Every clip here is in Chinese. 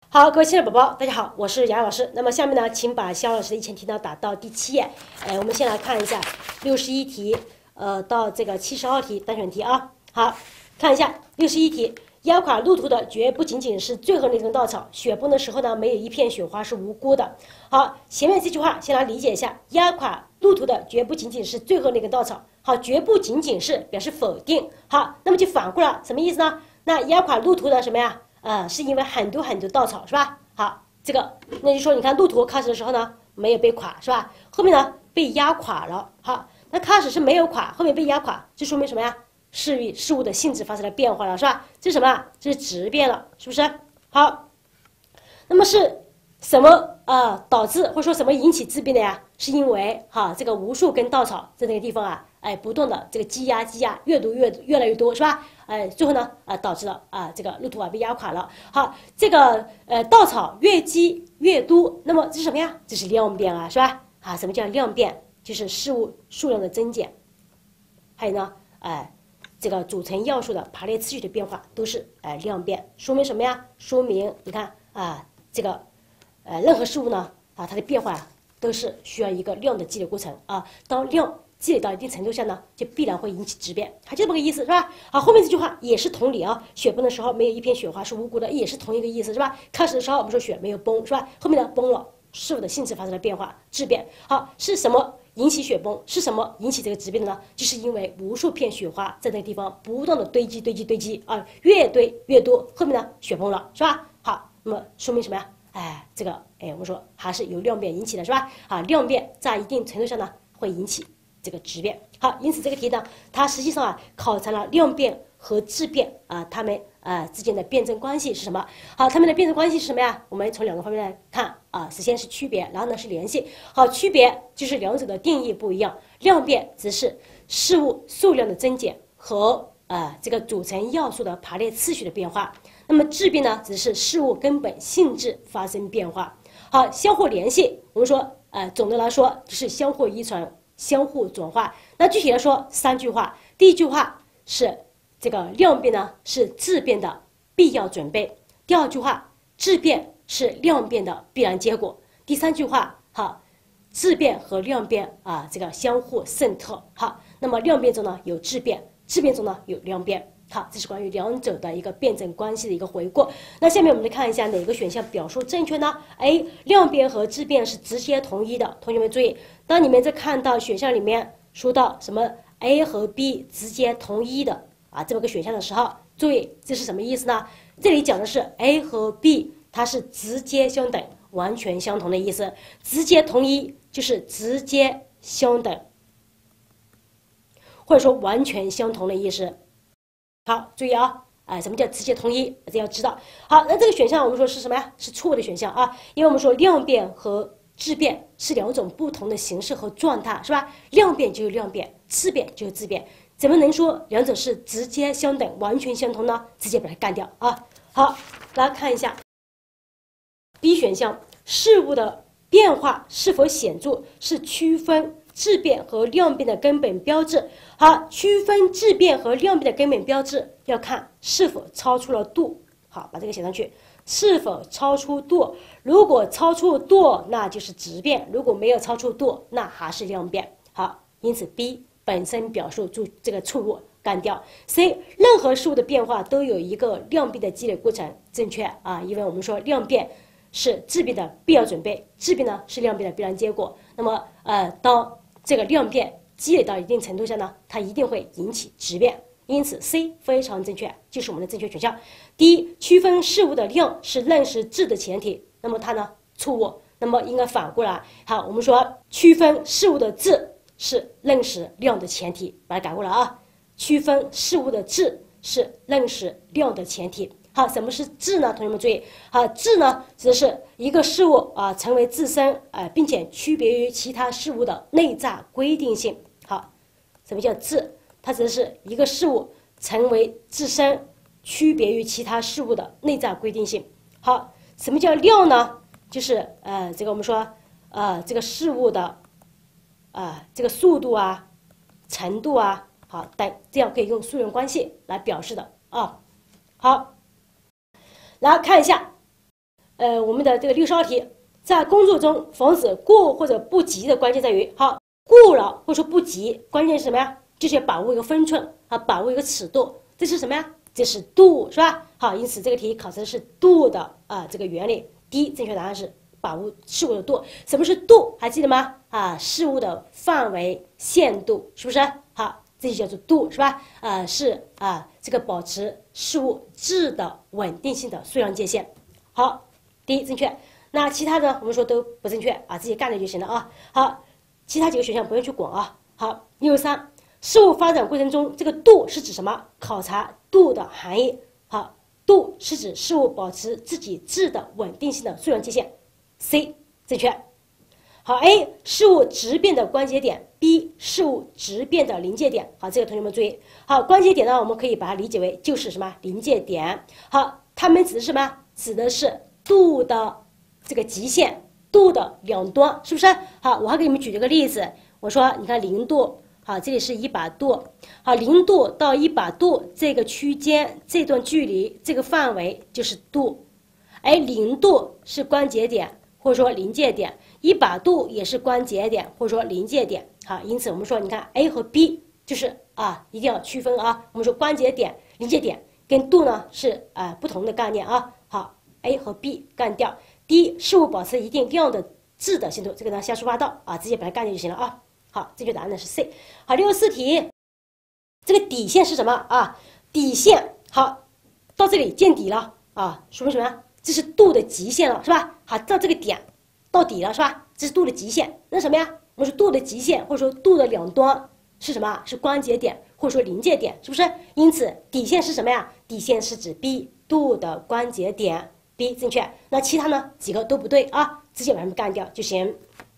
好，各位亲爱的宝宝，大家好，我是雅雅老师。那么下面呢，请把肖老师的1000题呢打到第7页。我们先来看一下61题，到这个72题单选题啊。好，看一下61题，压垮路途的绝不仅仅是最后那根稻草，雪崩的时候呢，没有一片雪花是无辜的。好，前面这句话先来理解一下，压垮路途的绝不仅仅是最后那根稻草。好，绝不仅仅是表示否定。好，那么就反过来，什么意思呢？那压垮路途的什么呀？是因为很多稻草是吧？好，这个那就说你看路途开始的时候呢没有被垮是吧？后面呢被压垮了。好，那开始是没有垮，后面被压垮，这说明什么呀？事物的性质发生了变化了是吧？这是什么？这是质变了，是不是？好，那么是什么导致或者说什么引起质变的呀？是因为这个无数根稻草在那个地方啊，不断的这个积压，越来越多是吧？最后呢导致了这个路途被压垮了。好，这个稻草越积越多，那么这是什么呀？这是量变啊，是吧？什么叫量变？就是事物数量的增减，还有呢这个组成要素的排列次序的变化都是量变，说明什么呀？说明你看这个任何事物呢它的变化都是需要一个量的积累过程啊。当量积累到一定程度下呢，就必然会引起质变，就这么个意思是吧？好，后面这句话也是同理啊。雪崩的时候没有一片雪花是无辜的，也是同一个意思是吧？开始的时候我们说雪没有崩是吧？后面呢崩了，事物的性质发生了变化，质变。好，是什么引起雪崩？是什么引起这个质变的呢？就是因为无数片雪花在那个地方不断的堆积啊，越堆越多，后面呢雪崩了是吧？好，那么说明什么呀？这个我们说还是由量变引起的是吧？量变在一定程度上呢会引起这个质变。好，因此这个题呢，它实际上考察了量变和质变它们之间的辩证关系是什么？好，它们的辩证关系是什么呀？我们从2个方面来看首先是区别，然后呢是联系。好，区别就是两者的定义不一样，量变只是事物数量的增减和这个组成要素的排列次序的变化。那么质变呢，只是事物根本性质发生变化。好，相互联系，我们说总的来说就是相互遗传、相互转化。那具体来说3句话，第一句话是这个量变呢是质变的必要准备，第2句话质变是量变的必然结果，第3句话质变和量变这个相互渗透。好，那么量变中呢有质变，质变中呢有量变。好，这是关于两者的一个辩证关系的一个回顾。那下面我们来看一下哪个选项表述正确呢？量变和质变是直接同一的。同学们注意，当你们在看到选项里面说到什么 A 和 B 直接同一的这么个选项的时候，注意这是什么意思呢？这里讲的是 A 和 B 它是直接相等、完全相同的意思。直接同一就是直接相等，或者说完全相同的意思。好，注意什么叫直接同一？这要知道。好，那这个选项我们说是什么呀？是错误的选项因为我们说量变和质变是2种不同的形式和状态，是吧？量变就是量变，质变就是质变，怎么能说两者是直接相等、完全相同呢？直接把它干掉好，大家看一下 B 选项，事物的变化是否显著，是区分质变和量变的根本标志。好，区分质变和量变的根本标志要看是否超出了度。好，把这个写上去，是否超出度？如果超出度，那就是质变；如果没有超出度，那还是量变。好，因此 B 本身表述这个错误，干掉。C 任何事物的变化都有一个量变的积累过程，正确因为我们说量变是质变的必要准备，质变呢是量变的必然结果。那么当这个量变积累到一定程度下呢，它一定会引起质变，因此 C 非常正确，就是我们的正确选项。第一，区分事物的量是认识质的前提，那么它呢错误，那么应该反过来。好，我们说区分事物的质是认识量的前提，把它改过来区分事物的质是认识量的前提。好，什么是质呢？同学们注意，质呢指的是一个事物成为自身并且区别于其他事物的内在规定性。好，什么叫质？它指的是一个事物成为自身区别于其他事物的内在规定性。好，什么叫量呢？就是这个我们说这个事物的这个速度程度好等，这样可以用数量关系来表示的好。来看一下我们的这个62题，在工作中防止过或者不及的关键在于，好，过了或者说不及，关键是什么呀？就是要把握一个分寸啊，把握一个尺度，这是什么呀？这是度，是吧？好，因此这个题考察的是度的这个原理。第一，正确答案是把握事物的度。什么是度？还记得吗？事物的范围限度，是不是？好，这就叫做度，是吧？是这个保持事物质的稳定性的数量界限。好，第一正确。那其他的我们说都不正确自己干了就行了啊。好，其他几个选项不用去管啊。好，63，事物发展过程中，这个度是指什么？考察度的含义。好，度是指事物保持自己质的稳定性的数量界限。C 正确。好 ，A 事物质变的关节点 ，B 事物质变的临界点。好，这个同学们注意。好，关节点呢，我们可以把它理解为就是什么临界点。好，它们指的是什么？指的是度的这个极限，度的两端，是不是？好，我还给你们举了个例子，我说你看0度，好，这里是1把度，好，0度到1把度这个区间，这段距离，这个范围就是度，而0度是关节点或者说临界点，1把度也是关节点或者说临界点。好，因此我们说，你看 A 和 B 就是一定要区分啊。我们说关节点、临界点跟度呢是不同的概念啊。好 ，A 和 B 干掉。第一，事物保持一定量的质的限度，这个呢瞎说八道直接把它干掉就行了啊。好，正确答案呢是 C。好，64题，这个底线是什么底线好，到这里见底了说明什么呀？这是度的极限了，是吧？好，到这个点到底了，是吧？这是度的极限。那什么呀？我们说度的极限或者说度的两端是什么？是关节点或者说临界点，是不是？因此底线是什么呀？底线是指 B 度的关节点。B 正确，那其他呢几个都不对直接把它们干掉就行。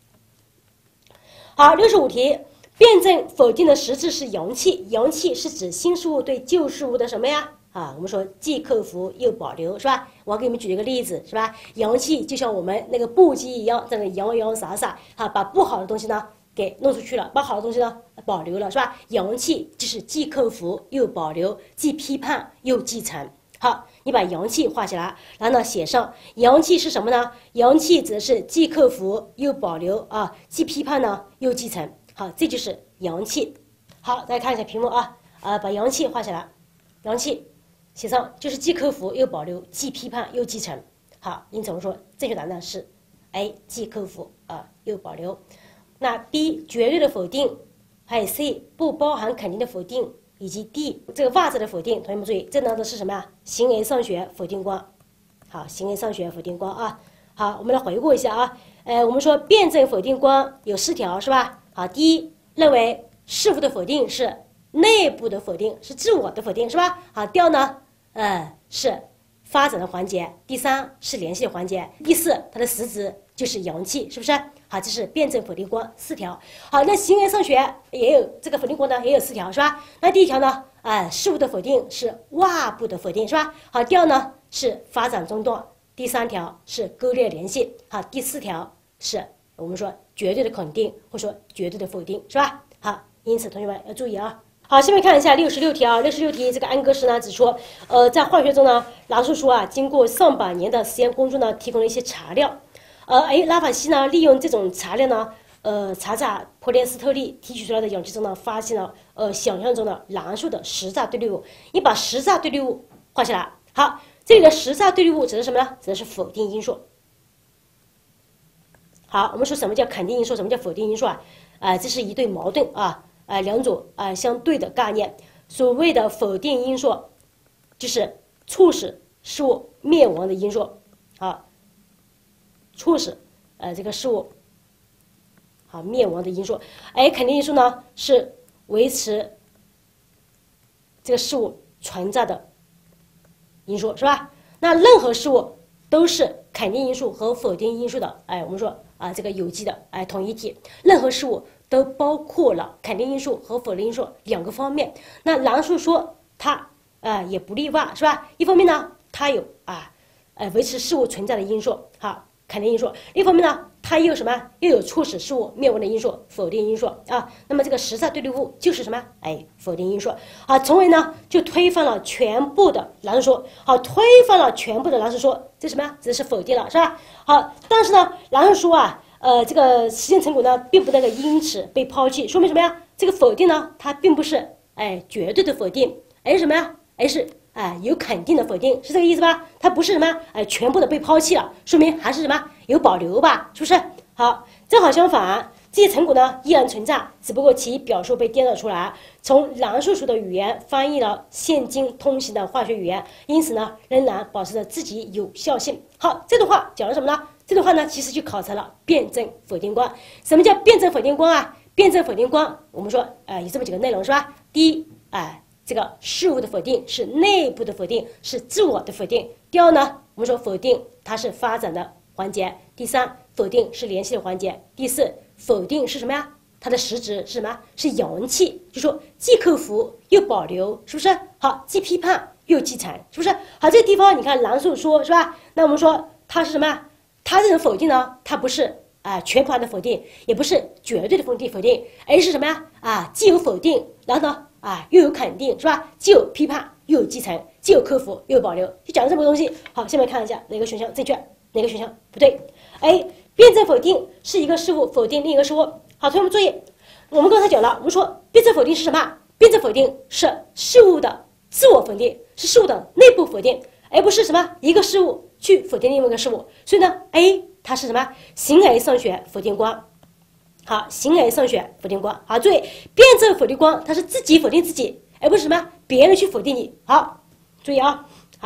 好，65题，辩证否定的实质是阳气，阳气是指新事物对旧事物的什么呀？我们说既克服又保留，是吧？我给你们举一个例子，是吧？阳气就像我们那个布机一样，在那洋洋洒洒把不好的东西呢给弄出去了，把好的东西呢保留了，是吧？阳气就是既克服又保留，既批判又继承。好，你把阳气画起来，然后呢写上阳气是什么呢？阳气则是既克服又保留既批判呢又继承。好，这就是阳气。好，大家看一下屏幕把阳气画起来，阳气写上就是既克服又保留，既批判又继承。好，因此我们说正确答案是 A 既克服又保留。那 B 绝对的否定，还有 C 不包含肯定的否定。以及 D 这个袜子的否定，同学们注意，这呢的是什么呀？形而上学否定光。好，形而上学否定光好，我们来回顾一下我们说辩证否定光有4条，是吧？好，第一，认为事物的否定是内部的否定，是自我的否定，是吧？好，第二呢，是发展的环节，第三是联系的环节，第四它的实质就是阳气，是不是？好，这是辩证否定光4条。好，那形而上学也有这个否定光呢，也有4条，是吧？那第一条呢，事物的否定是外部的否定，是吧？好，第二呢是发展中断，第3条是割裂联系，好，第4条是我们说绝对的肯定或者说绝对的否定，是吧？好，因此同学们要注意好，下面看一下66题66题这个安格斯呢指出，在化学中呢，拿出说经过上百年的实验工作呢，提供了一些材料。拉法西呢，利用这种材料呢，查查普列斯特利提取出来的氧气中呢，发现了想象中的蓝素的实在对立物。你把实在对立物画起来。好，这里的实在对立物指的是什么呢？指的是否定因素。好，我们说什么叫肯定因素，什么叫否定因素这是一对矛盾两种相对的概念。所谓的否定因素，就是促使事物灭亡的因素促使这个事物灭亡的因素，而肯定因素呢是维持这个事物存在的因素，是吧？那任何事物都是肯定因素和否定因素的，我们说这个有机的统一体，任何事物都包括了肯定因素和否定因素2个方面。那蓝素说它也不例外，是吧？一方面呢，它有维持事物存在的因素，肯定因素；另一方面呢， 它又有什么？又有促使事物灭亡的因素，否定因素啊。那么这个实在对立物就是什么？哎，否定因素。好，从而呢就推翻了全部的囊实说。好，推翻了全部的囊实说，这什么呀？这是否定了，是吧？好，但是呢，囊实说啊，这个实践成果呢，并不能够因此被抛弃，说明什么呀？这个否定呢，它并不是绝对的否定，而是什么呀？而是有肯定的否定，是这个意思吧？它不是什么全部的被抛弃了，说明还是什么有保留吧？是不是？好，正好相反，这些成果呢依然存在，只不过其表述被颠倒出来，从囊实说的语言翻译了现今通行的化学语言，因此呢仍然保持着自己有效性。好，这段话讲了什么呢？这段话呢其实就考察了辩证否定观。什么叫辩证否定观啊？辩证否定观，我们说有这么几个内容是吧？第一，这个事物的否定是内部的否定，是自我的否定。第二呢，我们说否定它是发展的环节。第三，否定是联系的环节。第四，否定是什么呀？它的实质是什么？是阳气，就说既克服又保留，是不是？好，既批判又继承，是不是？好，这个地方你看囊实说是吧？那我们说它是什么呀？它这种否定呢，它不是全盘的否定，也不是绝对的否定，而是什么呀？既有否定，然后呢又有肯定，是吧？既有批判又有继承，既有克服又有保留，就讲了这么多东西。好，下面看一下哪个选项正确，哪个选项不对。辩证否定是一个事物否定另一个事物。好，同学们注意，我们刚才讲了，我们说辩证否定是什么？辩证否定是事物的自我否定，是事物的内部否定，而不是什么一个事物去否定另外一个事物。所以呢 ，A 它是什么？形而上学否定观。好，形而上学否定观。好，注意，辩证否定观它是自己否定自己，而不是什么别人去否定你。好，注意啊。好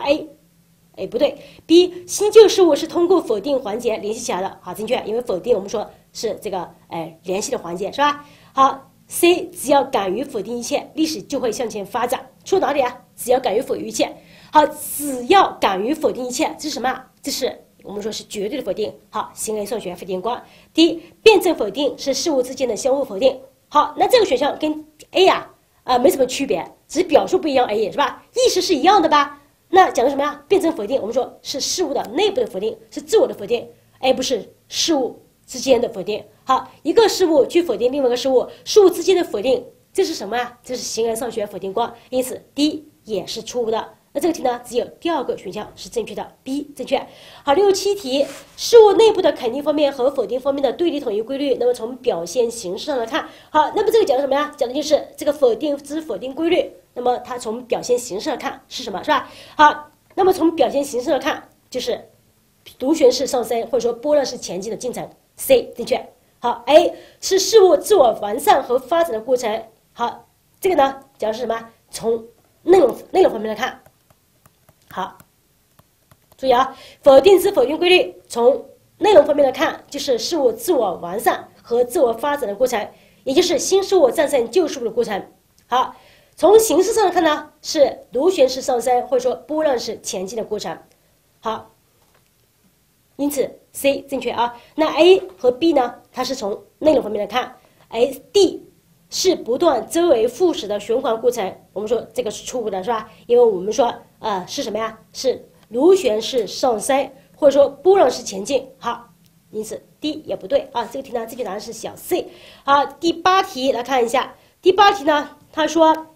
A，不对。B 新旧事物是通过否定环节联系起来的。好，正确，因为否定我们说是这个联系的环节，是吧？好 C 只要敢于否定一切，历史就会向前发展。说哪里啊？只要敢于否定一切。好，只要敢于否定一切，这是什么？这是我们说是绝对的否定。好，形而上学否定观。第一，辩证否定是事物之间的相互否定。好，那这个选项跟 A 没什么区别，只是表述不一样而已，是吧？意思是一样的吧？那讲的什么呀？辩证否定，我们说是事物的内部的否定，是自我的否定，而不是事物之间的否定。好，一个事物去否定另外一个事物，事物之间的否定，这是什么呀？这是形而上学否定观。因此 D 也是错误的。那这个题呢，只有第二个选项是正确的 ，B 正确。好，67题，事物内部的肯定方面和否定方面的对立统一规律。那么从表现形式上来看，好，那么这个讲的什么呀？讲的就是这个否定之否定规律。那么它从表现形式上看是什么？是吧？好，那么从表现形式上看，就是螺旋式上升或者说波浪式前进的进程 ，C 正确。好 ，A 是事物自我完善和发展的过程。好，这个呢讲的是什么？从内容方面来看。好，注意啊，否定之否定规律，从内容方面来看，就是事物自我完善和自我发展的过程，也就是新事物战胜旧事物的过程。好，从形式上看呢，是螺旋式上升或者说波浪式前进的过程。好，因此 C 正确啊。那 A 和 B 呢，它是从内容方面来看，而 D 是不断周而复始的循环过程。我们说这个是错误的，是吧？因为我们说是什么呀？是螺旋式上升或者说波浪式前进。好，因此 D 也不对啊。这个题呢，正确答案是小 C。好，第8题来看一下。第8题呢，他说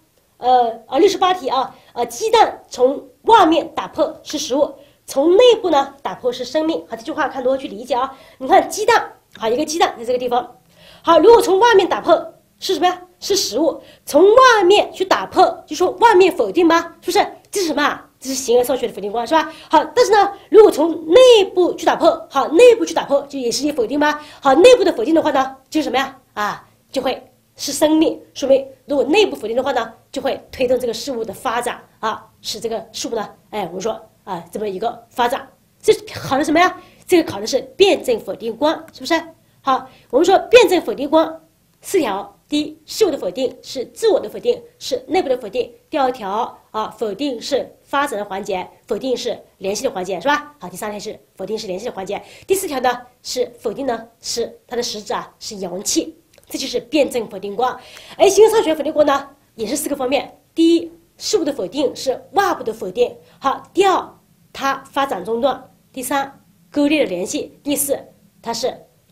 68题鸡蛋从外面打破是食物，从内部呢打破是生命。好，这句话看如何去理解啊？你看鸡蛋，好，一个鸡蛋在这个地方。好，如果从外面打破是什么呀？是食物。从外面去打破，就说外面否定吗？是不是？这是什么？这是形而上学的否定观，是吧？好，但是呢，如果从内部去打破，好，内部去打破就也是一否定吗？好，内部的否定的话呢，就是什么呀？就会是生命，说明如果内部否定的话呢，就会推动这个事物的发展使这个事物呢，我们说这么一个发展。这考的什么呀？这个考的是辩证否定观，是不是？好，我们说辩证否定观4条。第一，事物的否定是自我的否定，是内部的否定。第2条否定是发展的环节，否定是联系的环节，是吧？好，第3条是否定是联系的环节。第4条呢是否定呢是它的实质是阳气，这就是辩证否定观。而形而上学否定观呢也是4个方面。第一，事物的否定是外部的否定。好，第2，它发展中断。第3，割裂的联系。第4，它是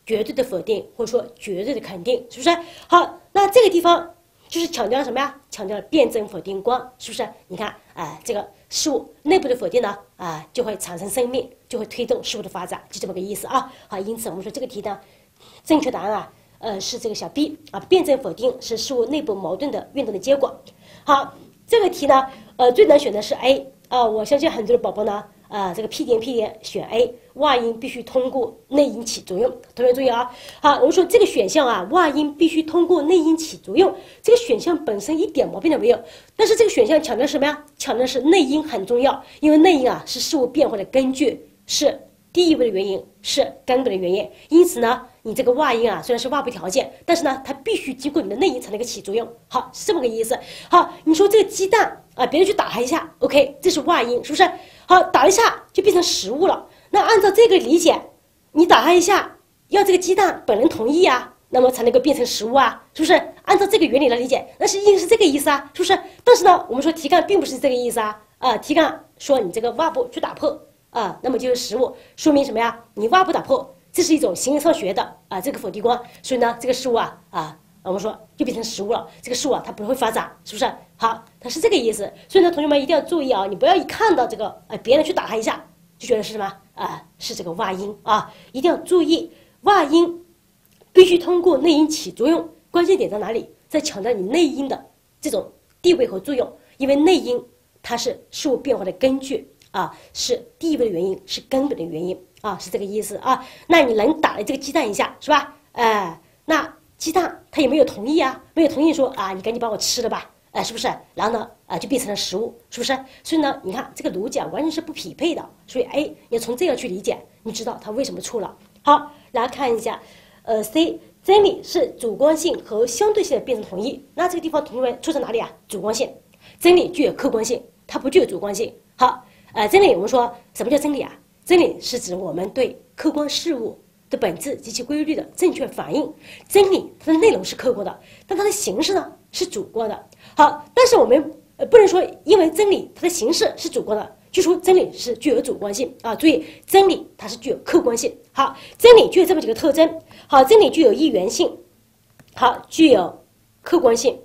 绝对的否定或者说绝对的肯定，是不是？好，那这个地方就是强调了什么呀？强调了辩证否定观，是不是？你看，这个事物内部的否定呢，就会产生生命，就会推动事物的发展，就这么个意思啊。好，因此我们说这个题呢，正确答案是这个小 B 辩证否定是事物内部矛盾的运动的结果。好，这个题呢，最难选的是 A 我相信很多的宝宝呢，这个屁颠选 A， 外因必须通过内因起作用。同学注意啊，好，我们说这个选项外因必须通过内因起作用，这个选项本身一点毛病都没有，但是这个选项强调什么呀？强调是内因很重要，因为内因是事物变化的根据，是第一位的原因，是根本的原因。因此呢，你这个外因虽然是外部条件，但是呢，它必须经过你的内因才能够起作用。好，是这么个意思。好，你说这个鸡蛋别人去打它一下 ，OK， 这是外因，是不是？好，打一下就变成食物了。那按照这个理解，你打它一下，要这个鸡蛋本人同意那么才能够变成食物是不是？按照这个原理来理解，那是应是这个意思是不是？但是呢，我们说题干并不是这个意思题干说你这个外部去打破那么就是食物，说明什么呀？你外部打破，这是一种形而上学的这个否定观，所以呢，这个事物我们说就变成食物了，这个事物它不会发展，是不是？好，它是这个意思。所以呢，同学们一定要注意你不要一看到这个别人去打它一下，就觉得是什么是这个外因一定要注意，外因必须通过内因起作用。关键点在哪里？在强调你内因的这种地位和作用，因为内因它是事物变化的根据是第一位的原因，是根本的原因是这个意思那你能打了这个鸡蛋一下，是吧？那鸡蛋它也没有同意没有同意说你赶紧把我吃了吧，是不是？然后呢就变成了食物，是不是？所以呢，你看这个逻辑完全是不匹配的。所以你从这样去理解，你知道它为什么错了。好，来看一下C， 真理是主观性和相对性的辩证统一。那这个地方同学们错在哪里主观性，真理具有客观性，它不具有主观性。好，真理我们说什么叫真理真理是指我们对客观事物的本质及其规律的正确反应。真理它的内容是客观的，但它的形式呢是主观的。好，但是我们不能说因为真理它的形式是主观的，就说真理是具有主观性注意，真理它是具有客观性。好，真理具有这么几个特征。好，真理具有一元性，好，具有客观性，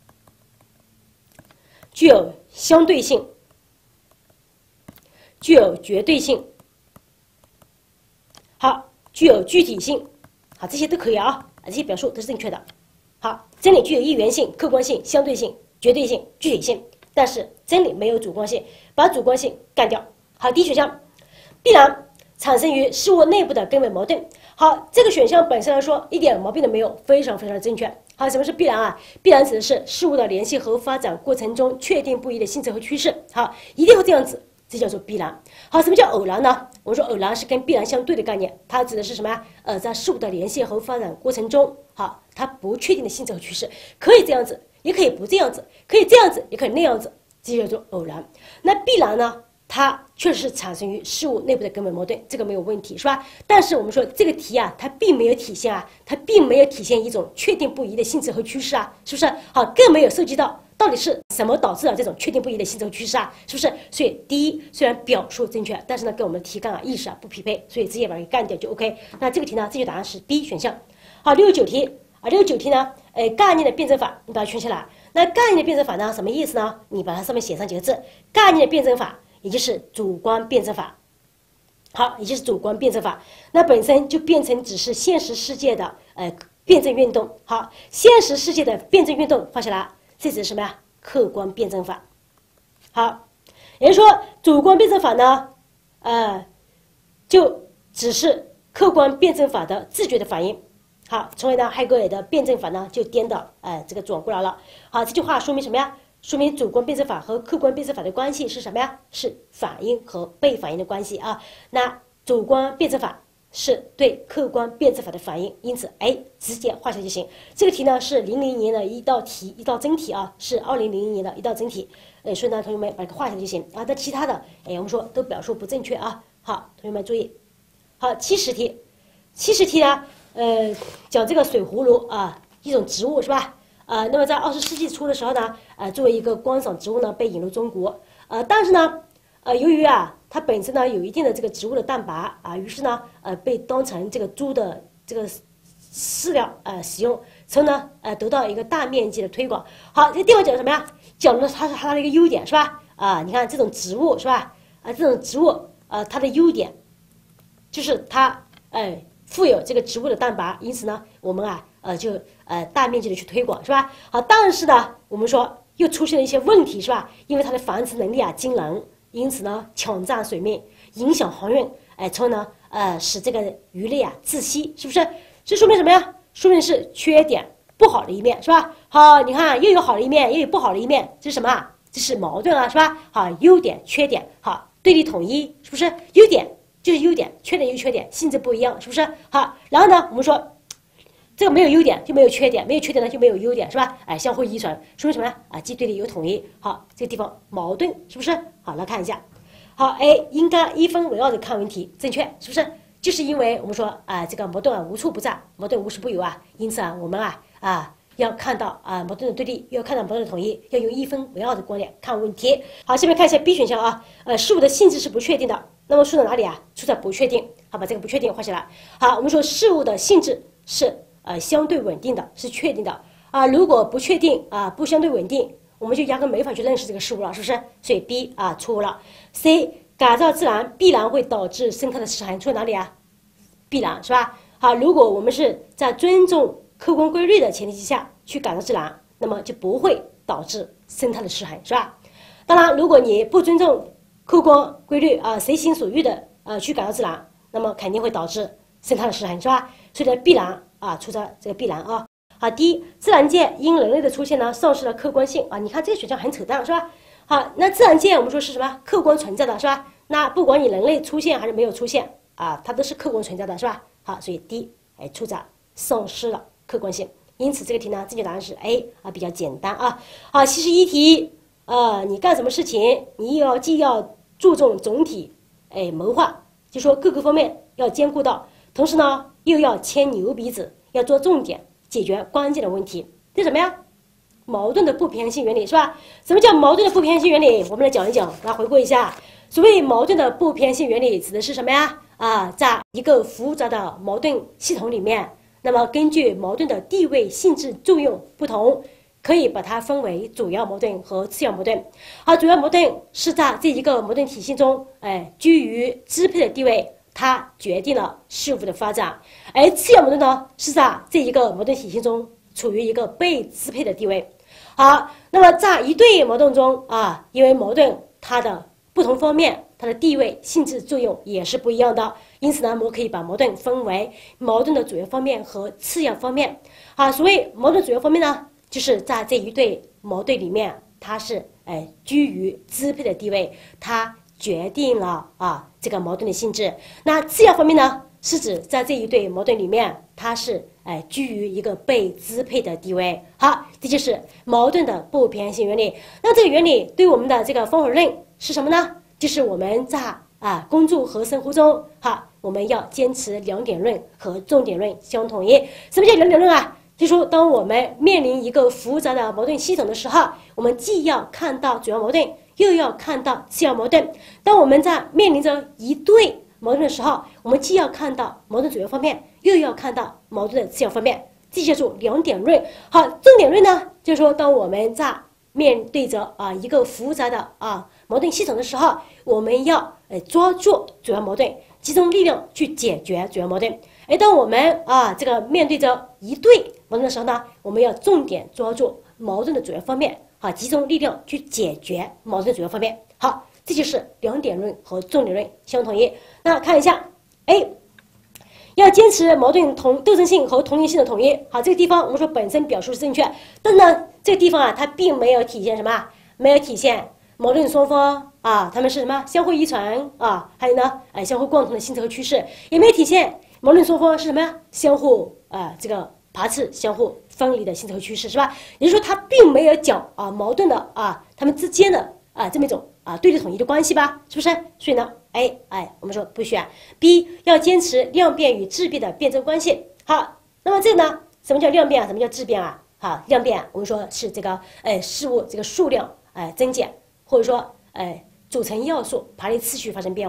具有相对性，具有绝对性，好，具有具体性。好，这些都可以这些表述都是正确的。好，真理具有一元性、客观性、相对性、绝对性、具体性，但是真理没有主观性，把主观性干掉。好，第一选项必然产生于事物内部的根本矛盾。好，这个选项本身来说一点毛病都没有，非常非常的正确。好，什么是必然必然指的是事物的联系和发展过程中确定不移的性质和趋势。好，一定会这样子，这叫做必然。好，什么叫偶然呢？我们说偶然是跟必然相对的概念，它指的是什么呀？在事物的联系和发展过程中，好，它不确定的性质和趋势，可以这样子，也可以不这样子，可以这样子，也可以那样子，这叫做偶然。那必然呢？它确实是产生于事物内部的根本矛盾，这个没有问题，是吧？但是我们说这个题它并没有体现它并没有体现一种确定不移的性质和趋势是不是？好，更没有涉及到到底是什么导致了这种确定不移的性质和趋势是不是？所以第一，虽然表述正确，但是呢跟我们的题干意识不匹配，所以直接把它给干掉就 OK。那这个题呢，正确答案是 B 选项。好，69题69题呢，概念的辩证法，你把它圈起来。那概念的辩证法呢，什么意思呢？你把它上面写上几个字，概念的辩证法。也就是主观辩证法，好，也就是主观辩证法，那本身就变成只是现实世界的辩证运动。好，现实世界的辩证运动画下来，这指什么呀？客观辩证法。好，也就是说主观辩证法呢，就只是客观辩证法的自觉的反应。好，从而呢，海格尔的辩证法呢就颠倒，这个转过来了。好，这句话说明什么呀？说明主观辩证法和客观辩证法的关系是什么呀？是反应和被反应的关系那主观辩证法是对客观辩证法的反应，因此直接画下就行。这个题呢是00年的一道真题是2000年的一道真题。所以呢，同学们把它画下就行那其他的我们说都表述不正确好，同学们注意。好，70题呢，讲这个水葫芦一种植物是吧？那么在20世纪初的时候呢，作为一个观赏植物呢，被引入中国。但是呢，由于它本身呢有一定的这个植物的蛋白于是呢，被当成这个猪的这个饲料使用，从呢得到一个大面积的推广。好，这个地方讲什么呀？讲的它的一个优点是吧？你看这种植物是吧？这种植物它的优点就是它富有这个植物的蛋白，因此呢我们就大面积的去推广是吧？好，但是呢我们说又出现了一些问题是吧？因为它的繁殖能力惊人，因此呢抢占水面，影响航运，从而呢使这个鱼类窒息，是不是？这说明什么呀？说明是缺点不好的一面是吧？好，你看又有好的一面，又有不好的一面，这是什么？这是矛盾是吧？好，优点缺点，好，对立统一，是不是？优点就是优点，缺点就是缺点，性质不一样，是不是？好，然后呢，我们说这个没有优点就没有缺点，没有缺点呢就没有优点，是吧？相互依存，说明什么呢？既对立又统一。好，这个地方矛盾，是不是？好，来看一下。好，应该一分为二的看问题，正确，是不是？就是因为我们说这个矛盾无处不在，矛盾无时不有因此我们要看到矛盾的对立，要看到矛盾的统一，要用一分为二的观点看问题。好，下面看一下 B 选项事物的性质是不确定的，那么出在哪里出在不确定。好，把这个不确定画下来。好，我们说事物的性质是相对稳定的，是确定的如果不确定不相对稳定，我们就压根没法去认识这个事物了，是不是？所以 B 错误了。C 改造自然必然会导致生态的失衡，出在哪里必然是吧？好，如果我们是在尊重客观规律的前提之下去改造自然，那么就不会导致生态的失衡，是吧？当然，如果你不尊重客观规律随心所欲的去改造自然，那么肯定会导致生态的失衡，是吧？所以呢，必然出在这个必然好，第一，自然界因人类的出现呢，丧失了客观性你看这个选项很扯淡，是吧？好，那自然界我们说是什么？客观存在的是吧？那不管你人类出现还是没有出现它都是客观存在的是吧？好，所以 D 出在丧失了客观性。因此这个题呢，正确答案是 A 比较简单好，其实一题你干什么事情，你既要注重总体谋划，就说各个方面要兼顾到，同时呢又要牵牛鼻子，要做重点，解决关键的问题。这什么呀？矛盾的不平衡性原理是吧？什么叫矛盾的不平衡性原理？我们来讲一讲，来回顾一下。所谓矛盾的不平衡性原理指的是什么呀？在一个复杂的矛盾系统里面，那么根据矛盾的地位、性质、作用不同，可以把它分为主要矛盾和次要矛盾。主要矛盾是在这一个矛盾体系中，居于支配的地位，它决定了事物的发展；而次要矛盾呢，是在这一个矛盾体系中处于一个被支配的地位。好，那么在一对矛盾中因为矛盾它的不同方面，它的地位、性质、作用也是不一样的，因此呢，我们可以把矛盾分为矛盾的主要方面和次要方面。所谓矛盾主要方面呢，就是在这一对矛盾里面，它是居于支配的地位，它决定了这个矛盾的性质。那次要方面呢，是指在这一对矛盾里面，它是居于一个被支配的地位。好，这就是矛盾的不平衡性原理。那这个原理对我们的这个方法论是什么呢？就是我们在工作和生活中我们要坚持两点论和重点论相统一。什么叫两点论就是说当我们面临一个复杂的矛盾系统的时候，我们既要看到主要矛盾，又要看到次要矛盾。当我们在面临着一对矛盾的时候，我们既要看到矛盾主要方面，又要看到矛盾的次要方面，这叫做两点论。好，重点论呢，就是说当我们在面对着一个复杂的矛盾系统的时候，我们要抓住主要矛盾，集中力量去解决主要矛盾。而当我们这个面对着一对矛盾的时候呢，我们要重点抓住矛盾的主要方面集中力量去解决矛盾的主要方面。好，这就是两点论和重点论相统一。那看一下 A， 要坚持矛盾斗争性和同一性的统一。好，这个地方我们说本身表述是正确，但是呢这个地方它并没有体现什么？没有体现矛盾双方他们是什么相互依存还有呢相互共同的性质和趋势，也没有体现矛盾双方是什么呀？相互这个排斥、相互分离的性质和趋势，是吧？也就是说，它并没有讲矛盾的他们之间的这么一种对立统一的关系吧？是不是？所以呢 A 我们说不选。 B 要坚持量变与质变的辩证关系。好，那么这个呢，什么叫量变什么叫质变好，量变我们说是这个事物这个数量增减，或者说组成要素排列次序发生变化。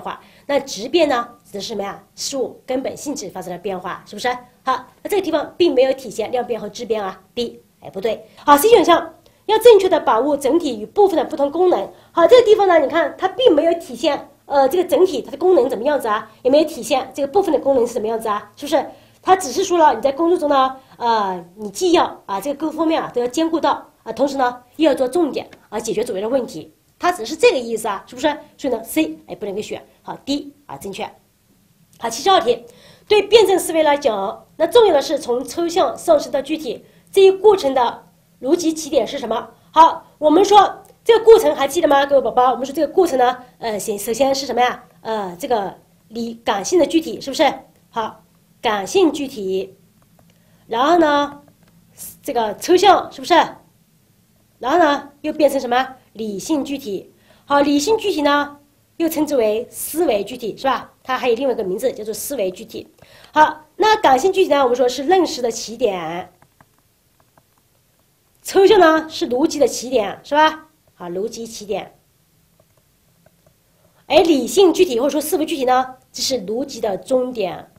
那质变呢，指的是什么呀？事物根本性质发生了变化，是不是？好，那这个地方并没有体现量变和质变啊。B， 哎，不对。好 ，C 选项要正确的把握整体与部分的不同功能。好，这个地方呢，你看它并没有体现这个整体它的功能怎么样子啊，也没有体现这个部分的功能是什么样子啊，是不是？它只是说了你在工作中呢，你既要这个各方面都要兼顾到同时呢又要做重点解决主要的问题，它只是这个意思啊，是不是？所以呢 C 不能够选，好 D 正确。好，72题，对辩证思维来讲，那重要的是从抽象上升到具体这一过程的逻辑起点是什么？好，我们说这个过程还记得吗？各位宝宝，我们说这个过程呢，首先是什么呀？这个感性的具体是不是？好。感性具体，然后呢，这个抽象是不是？然后呢，又变成什么？理性具体。好，理性具体呢，又称之为思维具体，是吧？它还有另外一个名字叫做思维具体。好，那感性具体呢，我们说是认识的起点，抽象呢是逻辑的起点，是吧？好，逻辑起点。而理性具体或者说思维具体呢，这是逻辑的终点。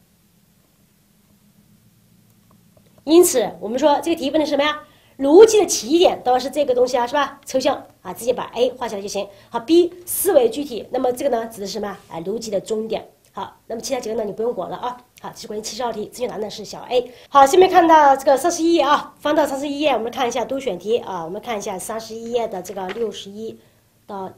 因此，我们说这个题问的是什么呀？逻辑的起点当然是这个东西是吧？抽象直接把 A 画下来就行。好 ，B 思维具体，那么这个呢指的是什么呀？逻辑的终点。好，那么其他几个呢你不用管了啊。好，这是关于72题，正确答案呢是小 A。好，下面看到这个31页翻到31页，我们看一下多选题我们看一下31页的这个61到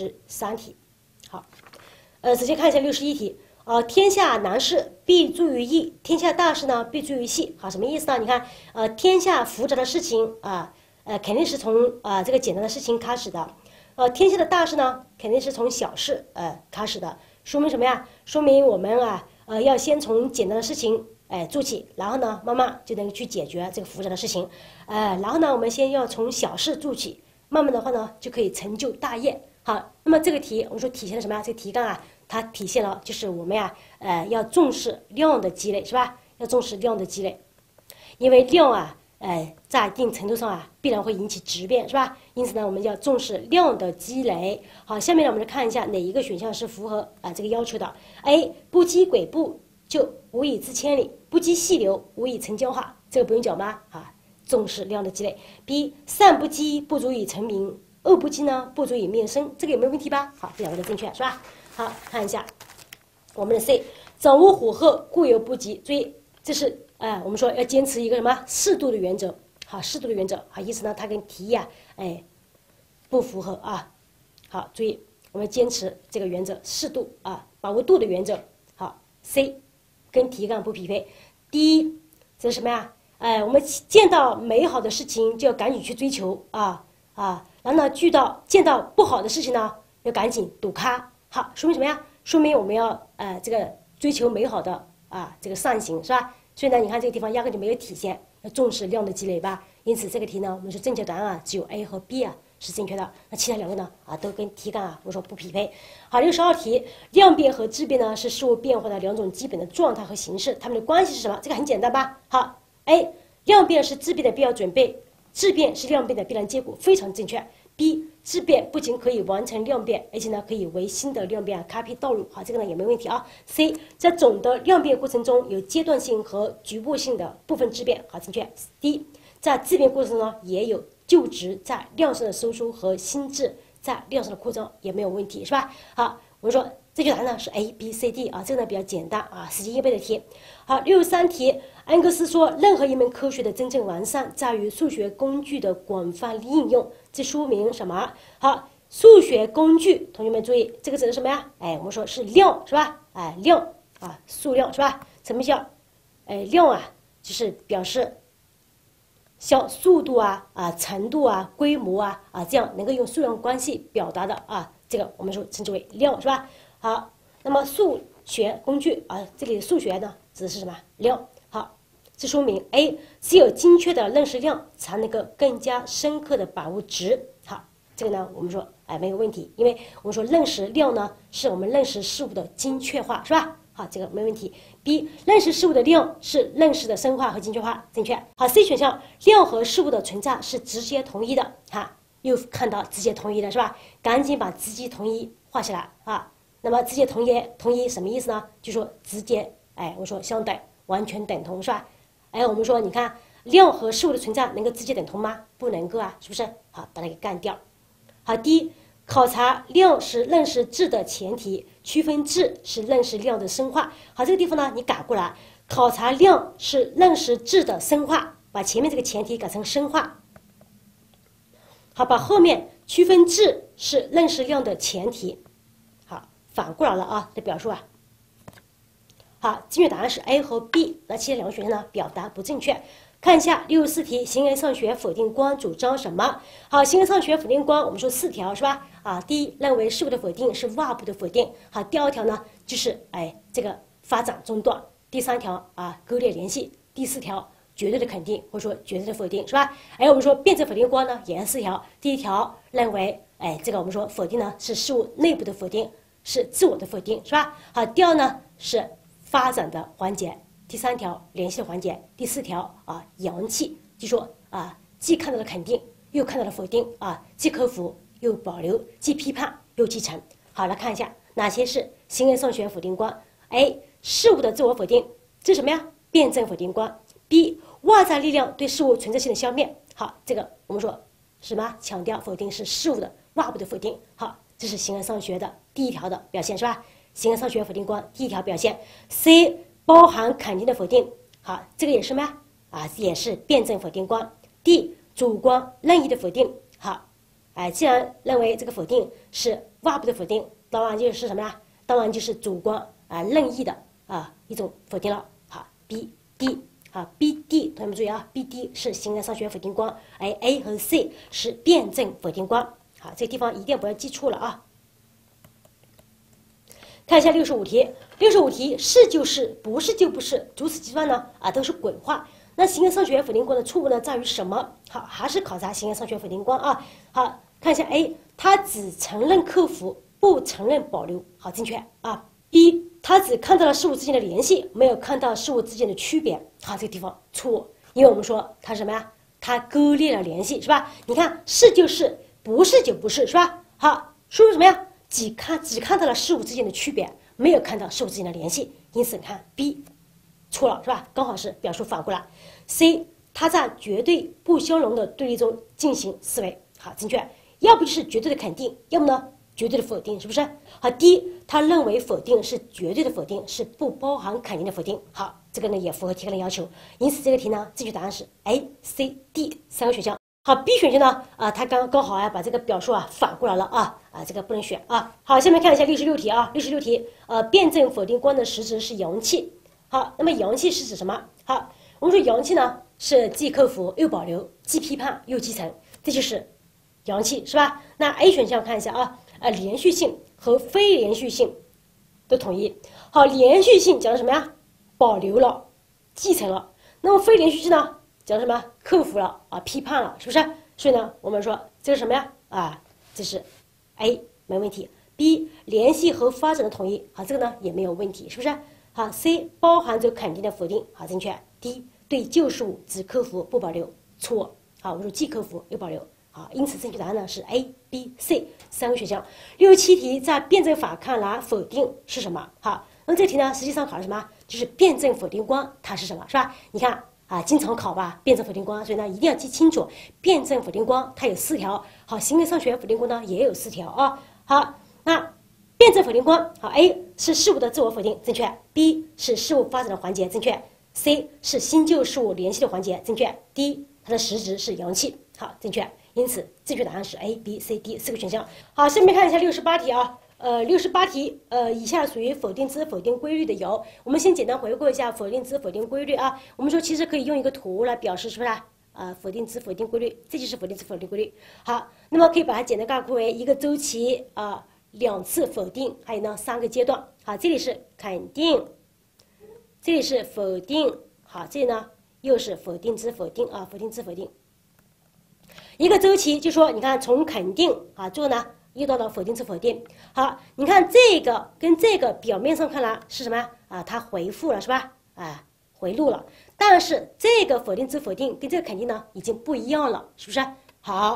73题。好，首先看一下61题。天下难事必诸于易，天下大事呢必诸于细。好，什么意思呢？你看，天下复杂的事情肯定是从这个简单的事情开始的。天下的大事呢，肯定是从小事开始的。说明什么呀？说明我们要先从简单的事情做起，然后呢，慢慢就能去解决这个复杂的事情。然后呢，我们先要从小事做起，慢慢的话呢，就可以成就大业。好，那么这个题我们说体现了什么呀？这个题干它体现了就是我们要重视量的积累，是吧？要重视量的积累，因为量在一定程度上必然会引起质变，是吧？因此呢，我们要重视量的积累。好，下面呢我们来看一下哪一个选项是符合这个要求的。A 不积跬步，就无以至千里；不积细流，无以成江化。这个不用讲吧？重视量的积累。B 善不积不足以成名，恶不积呢不足以灭身。这个有没有问题吧？好，这两个都正确，是吧？好，看一下我们的 C， 掌握火候，故有不及。注意，这是我们说要坚持一个什么适度的原则。好，适度的原则，好，意思呢，它跟题不符合好，注意，我们坚持这个原则，适度把握度的原则。好 ，C 跟题干不匹配。D 这是什么呀？我们见到美好的事情就要赶紧去追求然后呢，见到不好的事情呢，要赶紧躲开。好，说明什么呀？说明我们要这个追求美好的这个善行，是吧？所以呢，你看这个地方压根就没有体现要重视量的积累吧？因此这个题呢，我们说正确答案只有 A 和 B 是正确的。那其他两个呢都跟题干我们说不匹配。好，62题，量变和质变呢是事物变化的两种基本的状态和形式，它们的关系是什么？这个很简单吧？好 ，A 量变是质变的必要准备，质变是量变的必然结果，非常正确。B 质变不仅可以完成量变，而且呢可以为新的量变开辟道路。好，这个呢也没问题C 在总的量变过程中有阶段性和局部性的部分质变。好，正确。D 在质变过程中呢也有旧值在量上的收缩和新质在量上的扩张，也没有问题，是吧？好，我们说正确答案呢是 A、B、C、D 这个呢比较简单死记硬背的题。好，63题，安格斯说，任何一门科学的真正完善在于数学工具的广泛应用。这说明什么？好，数学工具，同学们注意，这个指的是什么呀？我们说是量，是吧？量数量，是吧？什么叫量就是表示像速度程度规模这样能够用数量关系表达的这个我们说称之为量，是吧？好，那么数学工具这里数学呢指的是什么？量。好，这说明 A 只有精确的认识量，才能够更加深刻的把握值。好，这个呢我们说没有问题，因为我们说认识量呢是我们认识事物的精确化，是吧？好，这个没问题。B 认识事物的量是认识的深化和精确化，正确。好 ，C 选项量和事物的存在是直接同一的，又看到直接同一的是吧？赶紧把直接同一画起来那么直接同一什么意思呢？就说直接，我说相等，完全等同，是吧？我们说你看量和事物的存在能够直接等同吗？不能够啊，是不是？好，把它给干掉。好，第一，考察量是认识质的前提，区分质是认识量的深化。好，这个地方呢你改过来，考察量是认识质的深化，把前面这个前提改成深化。好，把后面区分质是认识量的前提。好，反过来了啊，这表述啊。好，正确答案是 A 和 B， 那其他两个选项呢表达不正确。看一下64题，形而上学否定观主张什么？好，形而上学否定观我们说4条是吧？第一，认为事物的否定是外部的否定。好，第2条呢就是这个发展中断。第3条割裂联系。第4条绝对的肯定或者说绝对的否定是吧？我们说辩证否定观呢也是4条。第1条认为这个我们说否定呢是事物内部的否定，是自我的否定是吧？好，第2呢是发展的环节。第3条联系的环节，第4条阳气，就说既看到了肯定，又看到了否定既克服又保留，既批判又继承。好，来看一下哪些是形而上学否定观。A. 事物的自我否定，这是什么呀？辩证否定观。B. 外在力量对事物存在性的消灭。好，这个我们说什么？强调否定是事物的外部的否定。好，这是形而上学的第1条的表现是吧？形而上学否定观第1条表现。C. 包含肯定的否定。好，这个也是什么呀？也是辩证否定观。D. 主观任意的否定。好，既然认为这个否定是外部的否定，当然就是什么呀？当然就是主观任意的一种否定了。好 ，B D 好 B D 同学们注意啊 ，B D 是形而上学否定观，A 和 C 是辩证否定观。好，这个地方一定不要记错了啊。看一下65题，65题是就是，不是就不是，如此计算呢都是鬼话。那形而上学否定观的错误呢在于什么？好，还是考察形而上学否定观啊。好，看一下 A， 他只承认克服，不承认保留。好，正确啊。B， 他只看到了事物之间的联系，没有看到事物之间的区别。好，这个地方错误，因为我们说他什么呀？他割裂了联系，是吧？你看是就是，不是就不是，是吧？好，说明什么呀？只看到了事物之间的区别，没有看到事物之间的联系，因此你看 B 错了是吧？刚好是表述反过来。C 他在绝对不相容的对立中进行思维，好，正确。要不就是绝对的肯定，要么呢绝对的否定，是不是？好， D 他认为否定是绝对的否定，是不包含肯定的否定。好，这个呢也符合题干的要求，因此这个题呢正确答案是 A、C、D 3个选项。好 ，B 选项呢它刚好把这个表述反过来了这个不能选啊。好，下面看一下66题66题辩证否定观的实质是阳气。好，那么阳气是指什么？好，我们说阳气呢是既克服又保留，既批判又继承，这就是阳气是吧？那 A 选项看一下连续性和非连续性的统一。好，连续性讲的什么呀？保留了，继承了。那么非连续性呢？讲什么？克服了批判了，是不是？所以呢，我们说这是什么呀？这是 A 没问题。B 联系和发展的统一，好，这个呢也没有问题，是不是？好 ，C 包含着肯定的否定，好，正确。D 对旧事物只克服不保留，错。好，我说既克服又保留，好，因此正确答案呢是 A、B、C 3个选项。67题在辩证法看来，否定是什么？好，那么这题呢实际上考的什么？就是辩证否定观它是什么，是吧？你看。经常考吧，辩证否定观，所以呢一定要记清楚，辩证否定观它有4条。好，形而上学否定观呢也有4条好，那辩证否定观，好 ，A 是事物的自我否定，正确 ；B 是事物发展的环节，正确；C 是新旧事物联系的环节，正确；D 它的实质是阳气，好，正确。因此正确答案是 A、B、C、D 4个选项。好，下面看一下68题68题，以下属于否定之否定规律的有，我们先简单回顾一下否定之否定规律我们说其实可以用一个图来表示，是不是否定之否定规律，这就是否定之否定规律。好，那么可以把它简单概括为一个周期2次否定，还有呢3个阶段。好，这里是肯定，这里是否定，好，这里呢又是否定之否定否定之否定。一个周期就说，你看从肯定最后呢又到了否定之否定。好，你看这个跟这个表面上看来是什么它回复了是吧？回路了。但是这个否定之否定跟这个肯定呢已经不一样了，是不是？好，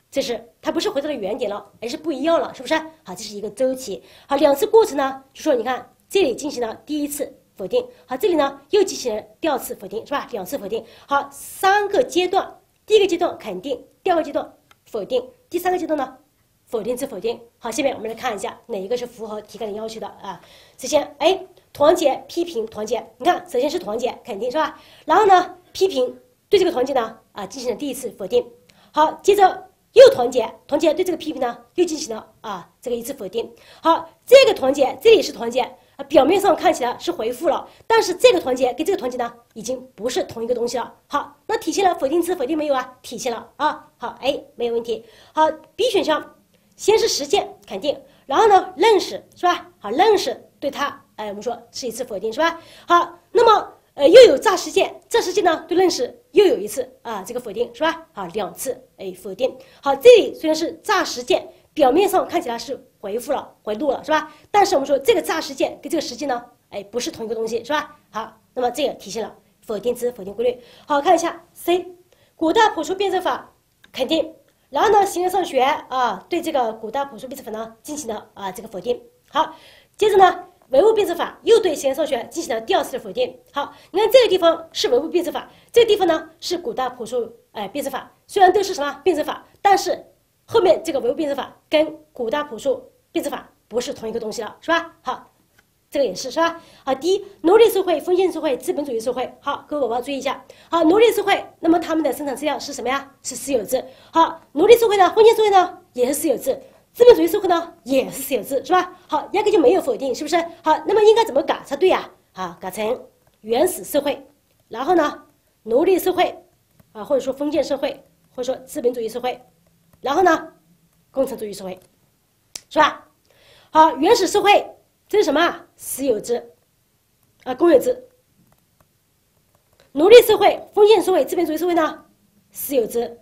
这是它不是回到了原点了，而是不一样了，是不是？好，这是一个周期。好，两次过程呢，就说你看这里进行了第一次否定，好，这里呢又进行了第二次否定，是吧？两次否定。好，3个阶段，第一个阶段肯定，第二个阶段否定，第3个阶段呢否定之否定。好，下面我们来看一下哪一个是符合题干的要求的啊？首先，团结、批评、团结，你看，首先是团结，肯定是吧？然后呢，批评对这个团结呢进行了第一次否定。好，接着又团结，团结对这个批评呢又进行了这个一次否定。好，这个团结这里是团结表面上看起来是回复了，但是这个团结跟这个团结呢已经不是同一个东西了。好，那体现了否定词否定没有啊？体现了啊。好，没有问题。好 ，B 选项先是实践肯定，然后呢认识是吧？好，认识对它我们说是一次否定是吧？好，那么又有乍实践，乍实践呢对认识又有一次这个否定是吧？好，2次否定。好，这里虽然是乍实践，表面上看起来是回复了回路了是吧？但是我们说这个乍实践跟这个实践呢不是同一个东西是吧？好，那么这个体现了否定之否定规律。好，看一下 C 古代朴素辩证法肯定，然后呢形而上学对这个古代朴素辩证法呢进行了这个否定。好，接着呢唯物辩证法又对形而上学进行了第2次的否定。好，你看这个地方是唯物辩证法，这个地方呢是古代朴素辩证法，虽然都是什么辩证法，但是后面这个唯物辩证法跟古代朴素辩证法不是同一个东西了，是吧？好，这个也是吧？好，第一，奴隶社会、封建社会、资本主义社会。好，各位宝宝注意一下。好，奴隶社会，那么他们的生产资料是什么呀？是私有制。好，奴隶社会呢，封建社会呢也是私有制，资本主义社会呢也是私有制，是吧？好，压根就没有否定，是不是？好，那么应该怎么改才对呀？好，改成原始社会，然后呢，奴隶社会或者说封建社会，或者说资本主义社会，然后呢，共产主义社会，是吧？好，原始社会这是什么？私有制公有制。奴隶社会、封建社会、资本主义社会呢，私有制。